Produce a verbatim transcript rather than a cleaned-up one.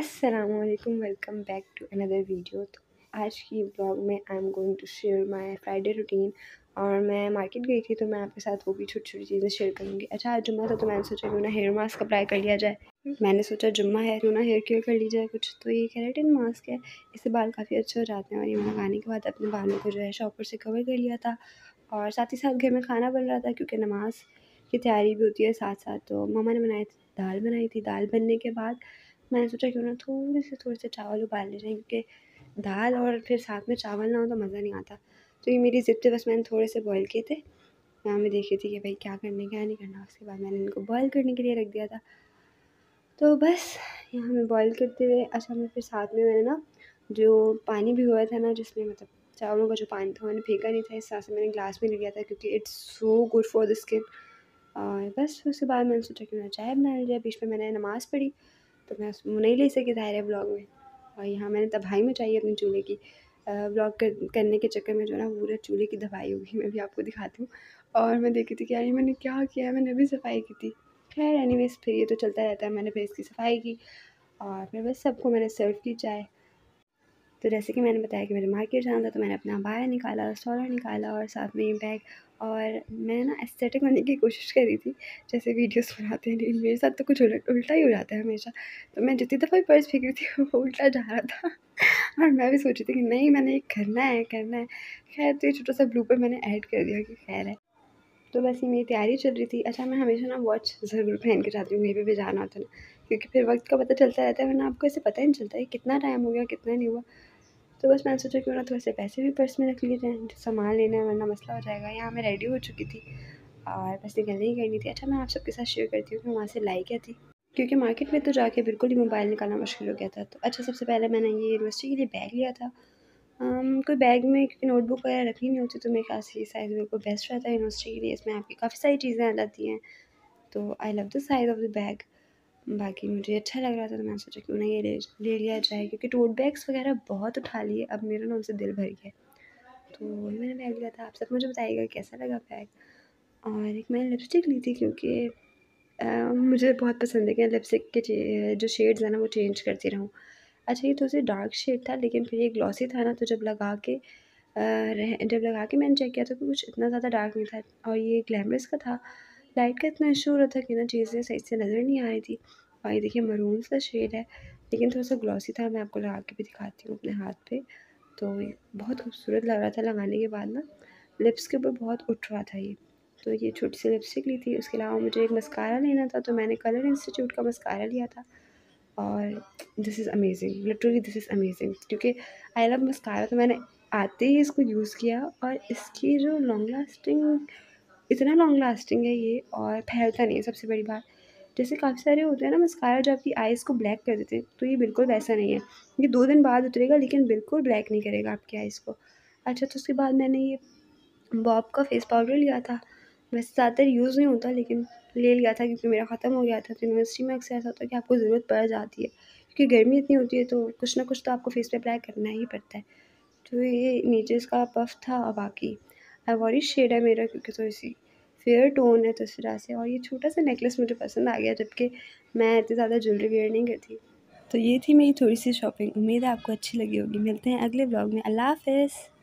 अस्सलामुअलैकुम, welcome back to another video. तो आज की ब्लॉग में I am going to share my Friday routine. और मैं मार्केट गई थी तो मैं आपके साथ वो भी छोटी छोटी चीज़ें शेयर करूँगी। अच्छा, आज जुम्मा था तो मैंने सोचा क्यों ना हेयर मास्क अप्लाई कर लिया जाए। मैंने सोचा जुम्मा है, क्यों ना हेयर केयर कर ली जाए कुछ। तो ये केराटिन मास्क है, इससे बाल काफ़ी अच्छे हो जाते हैं। और ये मैं लगाने के बाद अपने बालों को जो है शॉपर से कवर कर लिया था। और साथ ही साथ घर में खाना बन रहा था क्योंकि नमाज की तैयारी भी होती है साथ साथ। तो मम्मा ने बनाई थी दाल बनाई थी दाल बनने के बाद मैंने सोचा क्यों ना थोड़े से थोड़े से चावल उबाल ले जाएँ, क्योंकि दाल और फिर साथ में चावल ना हो तो मज़ा नहीं आता। तो ये मेरी ज़िद थी, बस मैंने थोड़े से बॉयल किए थे। यहाँ मैं देख रही थी कि भाई क्या करना क्या नहीं करना। उसके बाद मैंने इनको बॉयल करने के लिए रख दिया था। तो बस यहाँ मैं बॉयल करते हुए अच्छा मैं फिर साथ में मैंने ना जो पानी भिगोया था ना, जिसमें मतलब चावलों का जो पानी था मैंने फेंका नहीं था, इस हिसाब से मैंने ग्लास में ले लिया था क्योंकि it's so good for the skin. और बस उसके बाद मैंने सोचा कि मैं चाय बना ली जाए। बीच में मैंने नमाज़ पढ़ी तो मैं उसको नहीं ले सकी ज़ाहिर है ब्लॉग में। और यहाँ मैंने तबाही मचाई अपने चूल्हे की। ब्लॉग कर, करने के चक्कर में जो है ना पूरे चूल्हे की तबाही होगी। मैं भी आपको दिखाती हूँ। और मैं देखी थी कि यार मैंने क्या किया है, मैंने अभी सफाई की थी। खैर एनीवेज फिर ये तो चलता रहता है। मैंने फिर इसकी सफाई की और फिर बस सबको मैंने सर्व की चाय। तो जैसे कि मैंने बताया कि मुझे मार्केट जाना था तो मैंने अपना बाया निकाला, स्टॉलर निकाला और साथ में ये बैग। और मैं ना एस्थेटिक बनने की कोशिश कर रही थी जैसे वीडियोस बनाते हैं, लेकिन मेरे साथ तो कुछ उलट उल्टा ही हो जाता है हमेशा। तो मैं जितनी दफ़ा भी पर्स फेंक रही थी वो उल्टा जा रहा था। और मैं भी सोच रही थी कि नहीं मैंने ये करना है करना है। खैर तो ये छोटा सा ब्लूपर मैंने ऐड कर दिया कि खैर है। तो बस ये मेरी तैयारी चल रही थी। अच्छा, मैं हमेशा ना वॉच ज़रूर पहन के जाती हूँ कहीं पे भी जाना होता है ना, क्योंकि फिर वक्त का पता चलता रहता है, वरना आपको ऐसे पता ही नहीं चलता है कितना टाइम हो गया कितना नहीं हुआ। तो बस मैंने सोचा क्यों ना थोड़े से पैसे भी पर्स में रख लिए जाएँ, जो सामान लेना है वरना मसला हो जाएगा। यहाँ मैं रेडी हो चुकी थी और बस निकलने ही करनी थी। अच्छा, मैं आप सबके साथ शेयर करती हूँ कि मैं वहाँ से लाई क्या थी, क्योंकि मार्केट में तो जाके बिल्कुल ही मोबाइल निकालना मुश्किल हो गया था। तो अच्छा, सबसे पहले मैंने ये यूनिवर्सिटी के लिए बैग लिया था। um, कोई बैग में क्योंकि नोटबुक वगैरह रखनी नहीं होती तो मेरे ख्याल से ये साइज़ बिल्कुल बेस्ट रहता है यूनिवर्सिटी के लिए। इसमें आपकी काफ़ी सारी चीज़ें आ जाती हैं। तो I love the size of the bag. बाकी मुझे अच्छा लग रहा था तो मैंने सोचा क्यों ना ये ले ले लिया जाए, क्योंकि टोट बैग्स वगैरह बहुत उठा लिए, अब मेरा ना उनसे दिल भर गया। तो वही मैंने बैग लिया था। आप सब मुझे बताइएगा कैसा लगा बैग। और एक मैंने लिपस्टिक ली थी क्योंकि अ, मुझे बहुत पसंद है कि लिपस्टिक के जो शेड्स हैं ना वो चेंज करती रहूँ। अच्छा, ये थोड़ी सी डार्क शेड था लेकिन फिर ये ग्लॉसी था ना, तो जब लगा के अ, रह जब लगा के मैंने चेक किया था तो कुछ इतना ज़्यादा डार्क नहीं था। और ये ग्लैमरस का था। लाइट का इतना इशू हो रहा था कि ना चीज़ें सही से नज़र नहीं आ रही थी। और ये देखिए मरून सा शेड है लेकिन थोड़ा सा ग्लॉसी था। मैं आपको लगा के भी दिखाती हूँ अपने हाथ पे। तो ये बहुत खूबसूरत लग रहा था लगाने के बाद ना, लिप्स के ऊपर बहुत उठ रहा था ये। तो ये छोटी सी लिपस्टिक ली थी। उसके अलावा मुझे एक मस्कारा लेना था तो मैंने कलर इंस्टीट्यूट का मस्कारा लिया था। और this is amazing, literally this is amazing, क्योंकि आई लव मस्कारा। तो मैंने आते ही इसको यूज़ किया और इसकी जो लॉन्ग लास्टिंग, इतना लॉन्ग लास्टिंग है ये और फैलता नहीं है। सबसे बड़ी बात, जैसे काफ़ी सारे होते हैं ना मस्कारा जो आपकी आइज़ को ब्लैक कर देते हैं, तो ये बिल्कुल वैसा नहीं है। ये दो दिन बाद उतरेगा लेकिन बिल्कुल ब्लैक नहीं करेगा आपकी आइज़ को। अच्छा, तो उसके बाद मैंने ये बॉब का फेस पाउडर लिया था। वैसे ज़्यादातर यूज़ नहीं होता लेकिन ले लिया था क्योंकि मेरा ख़त्म हो गया था। तो यूनिवर्सिटी में अक्सर ऐसा होता है कि आपको ज़रूरत पड़ जाती है, क्योंकि गर्मी इतनी होती है तो कुछ ना कुछ तो आपको फेस पे अप्लाई करना ही पड़ता है। तो ये नीचे इसका पफ था और बाकी आइवरी शेड है मेरा, क्योंकि थोड़ी सी फेयर टोन है तो इस वजह से। और ये छोटा सा नेकलेस मुझे पसंद आ गया, जबकि मैं इतनी ज़्यादा ज्वेलरी वेयर नहीं करती। तो ये थी मेरी थोड़ी सी शॉपिंग। उम्मीद है आपको अच्छी लगी होगी। मिलते हैं अगले ब्लॉग में। अल्लाह हाफ़िज़।